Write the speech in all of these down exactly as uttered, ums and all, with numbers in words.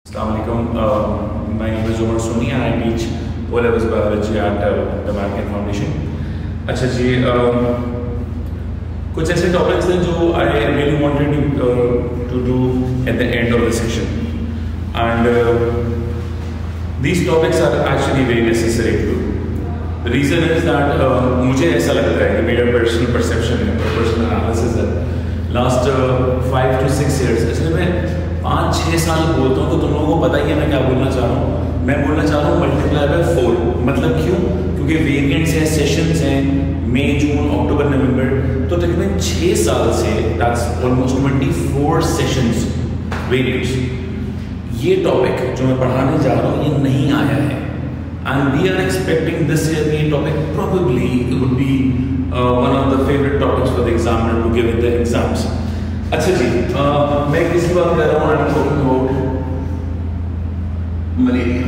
Assalamualaikum. Uh, my name is Umar Soni and I teach O-levels biology at uh, the American Foundation. अच्छा जी, uh, कुछ ऐसे topics हैं जो I really wanted to uh, to do at the end of the session, and uh, these topics are actually very necessary to do. The reason is that uh, मुझे ऐसा लगता है कि मेरा personal perception है, personal analysis है. Last uh, five to six years, इसलिए मैं पाँच छः साल बोलता हूँ तो तुम लोगों को पता ही है मैं क्या बोलना चाह रहा हूँ. मैं बोलना चाह रहा हूँ मल्टीप्लाई बाय फोर. मतलब क्यों? क्योंकि वेरिएंट्स हैं, सेशंस हैं, मई, जून, अक्टूबर, नवंबर, तो तकरीबन छः साल से that's almost twenty four sessions variants. ये टॉपिक जो मैं पढ़ाने जा रहा हूँ ये नहीं आया है, and we are expecting this year ये topic probably would be one of the favourite topics for the examiner to give in the exams. अच्छा जी, uh, मैं किसकी बात कर रहा हूँ? I am talking about malaria.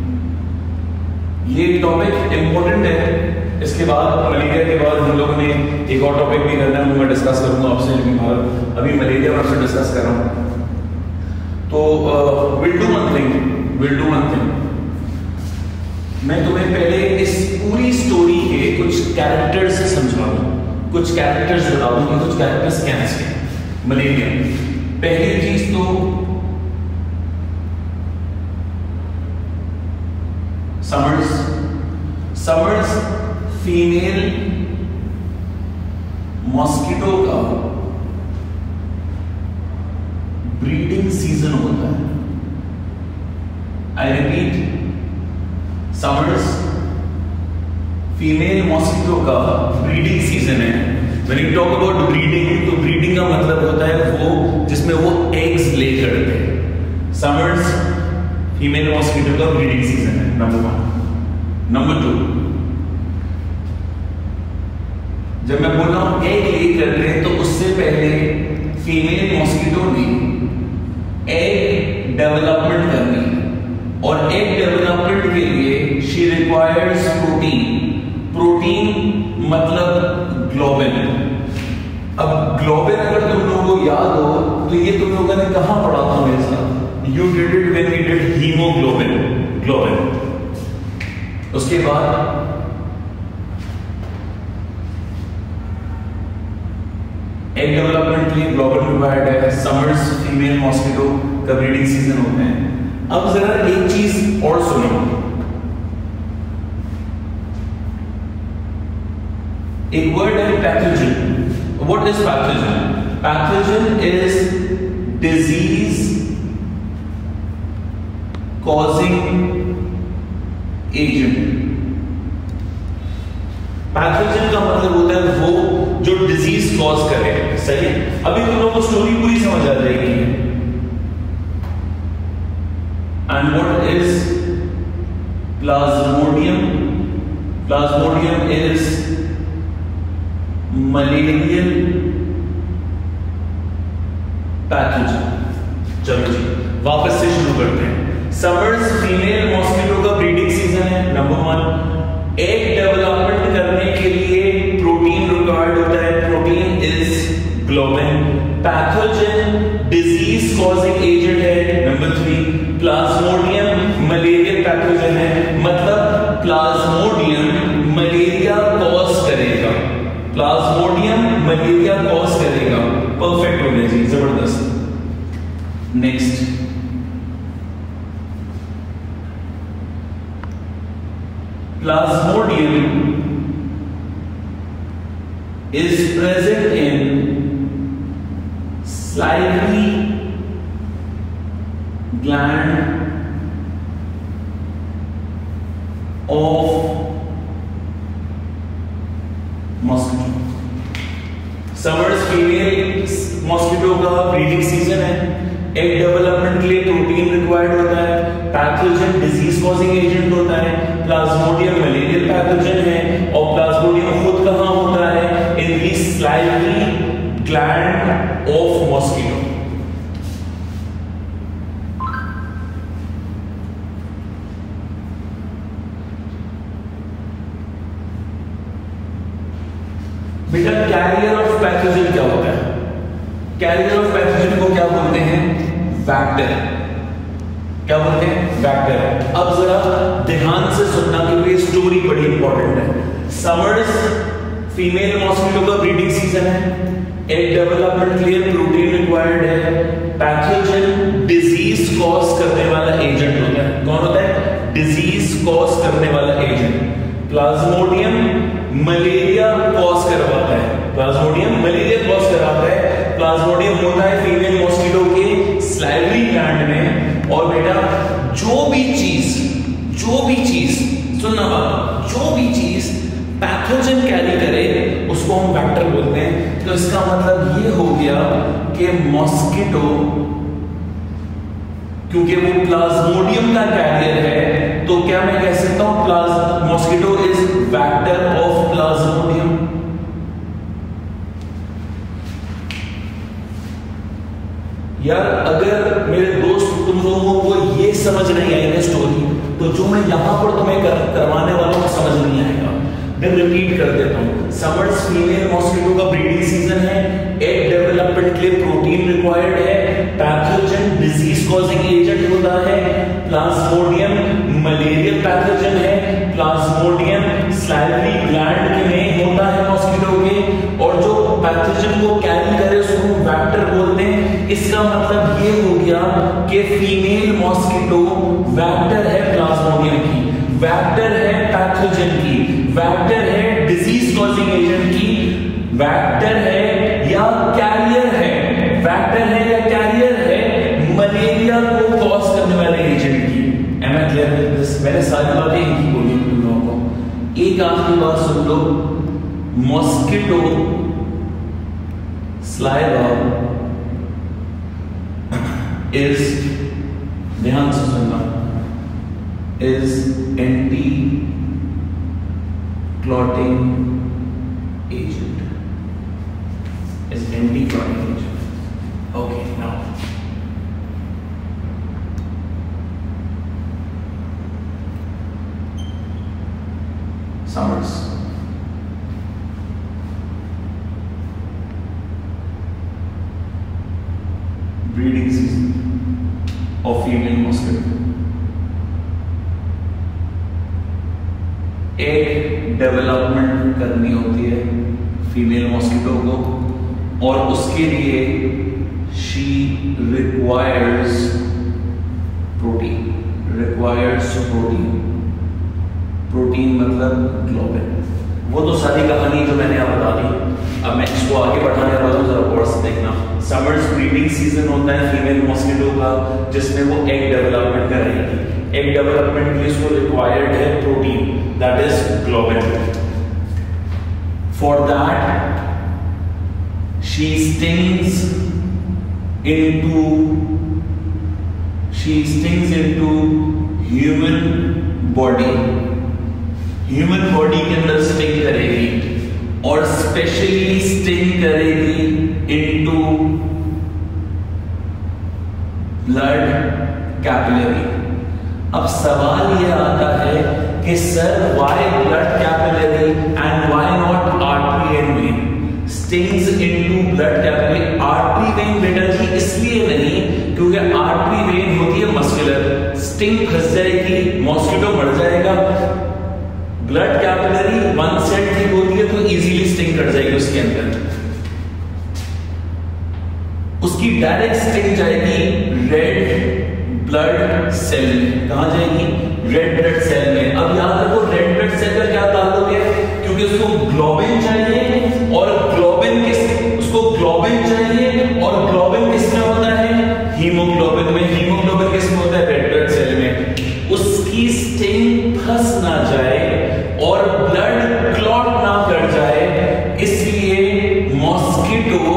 ये टॉपिक इम्पोर्टेंट है. इसके बाद मलेरिया के बाद हम लोगों ने एक और टॉपिक भी करना है, वो मैं डिस्कस करूंगा आपसे, लेकिन अभी मलेरिया मैं आपसे डिस्कस कर रहा हूँ. तो will do one thing will do one thing मैं तुम्हें पहले इस पूरी स्टोरी के कुछ कैरेक्टर्स से समझा दूं, कुछ कैरेक्टर्स बता दूं कि कुछ कैरेक्टर्स कैसे हैं मलेरिया. पहली चीज तो समर्स. समर्स फीमेल मॉस्किटो का ब्रीडिंग सीजन होता है. I repeat, summers female mosquito का ब्रीडिंग सीजन है. When you talk about breeding, तो breeding का मतलब होता है वो जिसमें वो eggs lay करते हैं. Summers फीमेल मॉस्किटो का ब्रीडिंग सीजन है, नंबर वन. नंबर टू, जब मैं बोल रहा हूं egg lay करते हैं तो उससे पहले फीमेल मॉस्किटो ने egg डेवलपमेंट करनी है, और egg डेवलपमेंट के लिए she requires protein. प्रोटीन मतलब ग्लोबिन. अब ग्लोबिन अगर तुम लोगों को याद हो तो ये तुम लोगों ने कहां पढ़ा था मेरे साथ? You did it when we did haemoglobin. Globin. उसके बाद एग डेवलपमेंट के लिए ग्लोबिन रिक्वायर्ड है. समर्स फीमेल मॉस्किटो का ब्रीडिंग सीजन होते हैं. अब जरा एक चीज और सुनो. एक वर्ड है pathogen. What is pathogen? Pathogen is disease causing agent. Pathogen का मतलब होता है वो जो डिजीज कॉज करे. सही है? अभी तुम लोगों को स्टोरी पूरी समझ आ जाएगी. And what is plasmodium? Plasmodium is malarial pathogen. चलो जी, वापस से शुरू करते हैं. समर्स फीमेल मॉस्किटो का ब्रीडिंग सीजन है, नंबर वन. एग डेवलपमेंट करने के लिए प्रोटीन रिक्वायर्ड होता है. Protein is globin. Pathogen disease causing agent है, number three. Plasmodium malarial pathogen है, मतलब प्लाज्मोडियम मलेरिया कॉज करेगा. प्लाज्मोडियम मलेरिया कॉज करेगा. परफेक्ट हो गया जी, जबरदस्त. Next, plasmodium is present in salivary gland of mosquito. Summers female mosquito का ब्रीडिंग सीजन है. एग डेवलपमेंट के लिए प्रोटीन रिक्वायर्ड होता है. पैथोजन डिजीज कॉजिंग एजेंट होता है. प्लाज्मोडियम मलेरियल पैथोजन है, और प्लाज्मोडियम खुद कहां होता है? In the salivary gland of mosquito. बेटा कैरियर ऑफ पैथोजन क्या होता है? कैरियर ऑफ पैथोजन को क्या बोलते हैं? वेक्टर. क्या बोलते हैं, वेक्टर। अब जरा ध्यान से सुनना क्योंकि ये स्टोरी बड़ी इंपॉर्टेंट है। समर्स फीमेल मॉस्किटो का ब्रीडिंग सीजन है, एग डेवलपमेंट के लिए प्रोटीन रिक्वायर्ड है, पैथोजन डिजीज कॉज करने वाला एजेंट होता है। कौन होता है, डिजीज कॉज करने वाला एजेंट। प्लाज्मोडियम मलेरिया कॉज करवाता है, प्लाज्मोडियम मलेरिया कॉज करवाता है। प्लाज्मोडियम होता है फीमेल मॉस्किटो के सलाइवरी ग्लैंड में। और बेटा जो भी चीज जो भी चीज सुनना बात, जो भी चीज पैथोजन कैरी करे उसको हम वेक्टर बोलते हैं। तो इसका मतलब ये हो गया कि मॉस्किटो, क्योंकि वो प्लाज्मोडियम का कैरियर है, तो क्या मैं कह सकता हूं प्लाज mosquito is vector of plasmodium. यार अगर मेरे दोस्त तुम लोगों को ये समझ नहीं आई ना स्टोरी, तो जो मैं यहां पर तुम्हें कर, करवाने वाला हूं समझ नहीं आएगा। मैं रिपीट कर देता हूं। समर्स फीमेल मॉस्किटो का ब्रीडिंग सीजन है, एग डेवलपमेंट के लिए प्रोटीन रिक्वायर्ड है, पैथोजन डिजीज कॉजिंग एजेंट होता है, प्लाज्मोडियम मलेरियल पैथोजन है, प्लाज्मोडियम सलाइवरी ग्लैंड में होता है मॉस्किटो के, और जो पैथोजन को कैरी करे उसको वेक्टर बोलते हैं। इसका मतलब ये हो गया कि फीमेल मॉस्किटो वेक्टर है प्लाज्मोडियम की, वेक्टर है पैथोजन की, वेक्टर है डिजीज कॉजिंग एजेंट की, वेक्टर है या कैरियर है, वेक्टर है या कैरियर है मलेरिया को कॉज करने वाले एजेंट की। Am I clear with this? मैंने सारी बातें एक ही बोली तुम लोगों को। एक आखिरी बात सुन लो, मॉस्किटो स्लाइवा इज, ध्यान से सुनना, is anti clotting agent, is anti clotting agent. Okay, now summers breeding season of female mosquito. Egg development करनी होती है फीमेल मॉस्किटो को, और उसके लिए she requires protein, requires protein. Protein मतलब ग्लोबिन। वो तो सारी कहानी जो मैंने आप बता दी। अब मैं इसको आगे बढ़ाने वाला हूं, जरा गौर से देखना। समर्स ब्रीडिंग सीजन होता है फीमेल मॉस्किटो का, जिसमें वो एग डेवलपमेंट कर रहेगी। एग डेवलपमेंट के लिए इसको रिक्वायर्ड है protein, that is globin. For that she stings into she stings into human body. Human body के अंदर स्टिंग करेगी, और स्पेशली स्टिंग करेगी इनटू ब्लड कैपिलरी। अब सवाल यह आता है कि sir why blood capillary and why not artery and vein? Stings into blood capillary, artery vein बेटा जी इसलिए नहीं क्योंकि आर्टरी वेन होती है मस्कुलर, स्टिंग फंस जाएगी, मॉस्किटो मर जाएगा। ब्लड कैपिलरी वन साइड ठीक होती है तो इजीली स्टिंग कट जाएगी उसके अंदर। उसकी डायरेक्ट स्टिंग जाएगी रेड ब्लड सेल में। कहां जाएगी? रेड ब्लड सेल में। अब याद रखो रेड ब्लड सेल का क्या ताल्लुक है, क्योंकि उसको ग्लोबिन चाहिए, और ग्लोबिन किस उसको ग्लोबिन चाहिए, और ग्लोबिन किसमें होता है? हीमोग्लोबिन में। हीमोग्लोबिन किसमें होता है? रेड ब्लड सेल में। उसकी स्टिंग फंस ना जाए और ब्लड क्लॉट ना कर जाए, इसलिए mosquito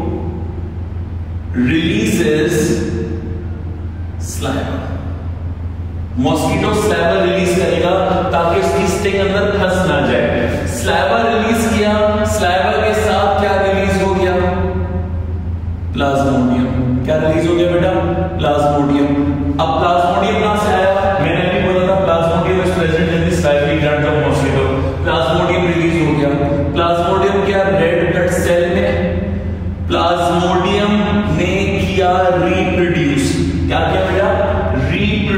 releases saliva. Mosquito saliva release करेगा ताकि उसकी स्टिंग अंदर फंस ना जाए। स्लाइवा रिलीज किया, स्लाइवा के साथ क्या रिलीज हो गया? प्लाज्मोडियम। क्या रिलीज हो गया बेटा? प्लाज्मोडियम। अब प्लाज्मोडियम कहां से आया? मैंने अभी बोला था plasmodium is present in the salivary gland of mosquito. Plasmodium release हो गया। प्लाज्मोडियम क्या? रेड ब्लड सेल में। प्लाज्मोडियम ने किया रिप्रोड्यूस। क्या किया बेटा? रिप्रोड्यूस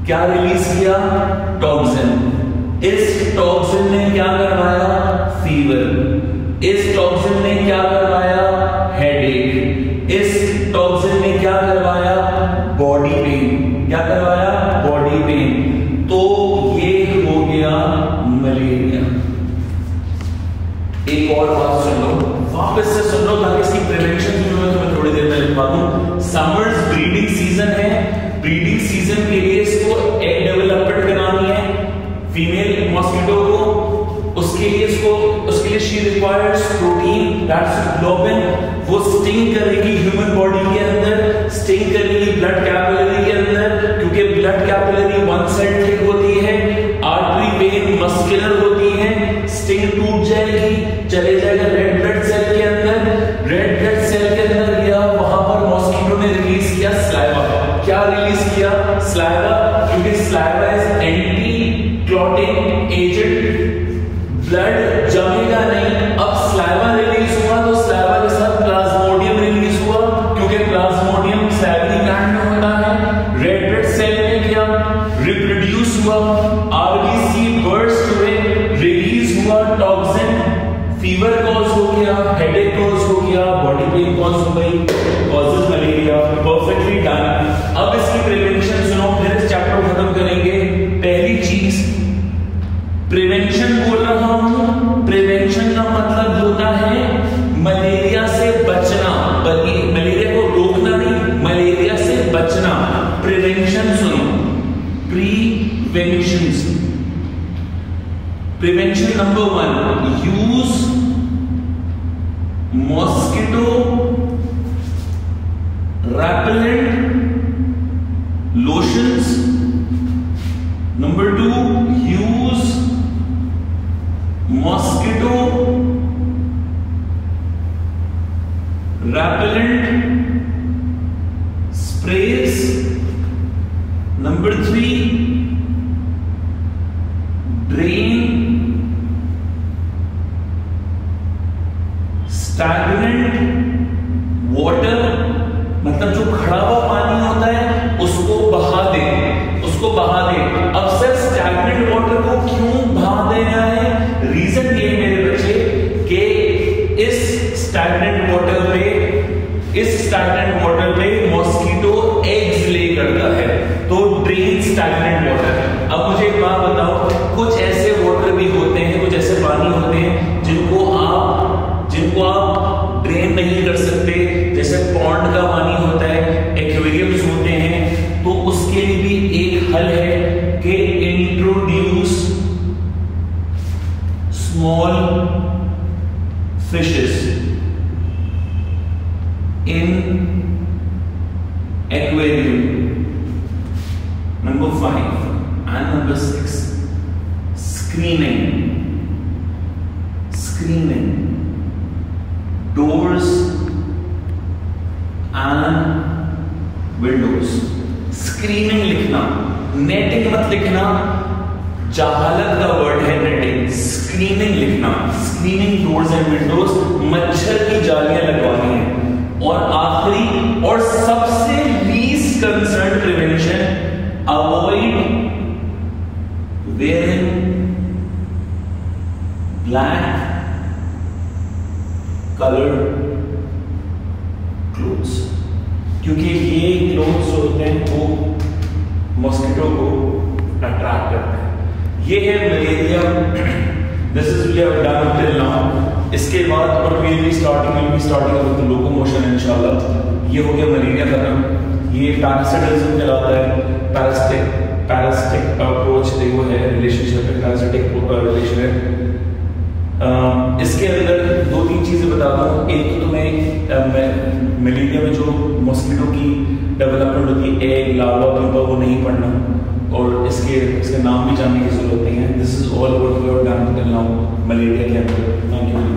क्या रिलीज किया? टॉक्सिन। इस टॉक्सिन ने क्या करवाया? फीवर। इस टॉक्सिन ने क्या करवाया? हेडेक। इस टॉक्सिन ने क्या करवाया? Body pain. क्या करवाया? Body pain. तो ये हो गया मलेरिया। एक और बात सुन लो, वापस से सुन लो ताकि इसकी प्रिवेंशन जो मैं तुम्हें थोड़ी देर में लिखवा दूं। समर्स ब्रीडिंग सीजन है, ब्रीडिंग सीजन के लिए इसको एग डेवलपमेंट करानी है फीमेल मॉस्किटो को, उसके लिए इसको उसके लिए she requires protein that's globin. वो स्टिंग करेगी ह्यूमन बॉडी के अंदर, स्टिंग करेगी ब्लड कैपिलरी के अंदर, क्योंकि blood capillary one side thick होती है, आर्टरी वेन मस्कुलर होती है, स्टिंग टूट जाएगी, चले जाएगा रेड ब्लड सेल के अंदर, रेड ब्लड सेल के अंदर गया, वहां पर मॉस्किटो ने रिलीज किया स्लाइवा। क्या रिलीज किया? स्लाइवा, क्योंकि saliva is anti clotting agent, blood जमेगा नहीं। अब स्लाइवा रिलीज हुआ तो स्लाइवा के साथ प्लाज्मोडियम रिलीज हुआ, क्योंकि प्लाज्मोडियम सैलरी ग्लैंड में होता है, रेड ब्लड सेल में गया, रिप्रोड्यूस हुआ, आरबीसी बर्स्ट हुए, रिलीज हुआ टॉक्सिन, फीवर कॉज हो गया, हेडेक कॉज हो गया, बॉडी पेन कॉज हो गई, कॉजेज मलेरिया। Perfectly done. अब इसकी प्रिवेंशन सुनो, फिर इस चैप्टर को खत्म करेंगे। पहली चीज प्रिवेंशन बोल रहा हूं, प्रिवेंशन का मतलब होता है मलेरिया से बचना, मलेरिया को रोकना नहीं, मलेरिया से बचना। प्रिवेंशन सुनो, prevention prevention number one, use mosquito repellent lotions. Number two, use mosquito repellent sprays. Number three, drain stagnant water, मतलब जो खड़ा हुआ पानी होता है उसको बहा दे, उसको बहा दे। अब सर स्टैग्नेंट वाटर को क्यों बहा देना है? रीजन ये मेरे बच्चे कि इस स्टैग्नेंट वाटर पे इस स्टैग्नेंट वाटर पे मॉस्किटो एग्स ले करता है, तो ड्रेन स्टैग्नेंट वाटर। अब मुझे एक बात बताओ, कुछ ऐसे वाटर भी होते हैं, कुछ ऐसे पानी होते हैं जिनको आप जिनको आप ड्रेन नहीं कर सकते, जैसे पॉन्ड का पानी होता है, एक्वेरियम्स होते हैं, तो उसके लिए भी एक हल है कि introduce small fishes in aquarium. Number five and number six, screening screening doors and windows। Screening लिखना, नेटिंग मत लिखना, जहालत का वर्ड है नेटिंग। स्क्रीनिंग लिखना, स्क्रीनिंग डोर्स एंड विंडोज, मच्छर की जालियां लगवानी है। और आखिरी और सबसे least concern prevention, avoid wearing black coloured clothes, क्योंकि ये क्लोथ्स होते हैं वो मॉस्किटो को अट्रैक्ट करते हैं। ये है malaria, this is we have done till now. इसके बाद और we will be starting will be starting with locomotion इंशाल्लाह। ये हो गया मलेरिया खत्म। ये पैरासिटिज्म कहलाता है, पैरासिटिक पैरासिटिक अप्रोच देखो है, रिलेशनशिप है, पैरासिटिक रिलेशन है। Uh, इसके अंदर दो तीन चीजें बता दूं। एक तो तुम्हें मलेरिया में जो मॉस्किटो की डेवलपमेंट होती है, एग, लार्वा, प्यूपा, वो नहीं पढ़ना, और इसके इसके नाम भी जानने की जरूरत नहीं है। This is all what we have done till now malaria के अंदर। Thank you.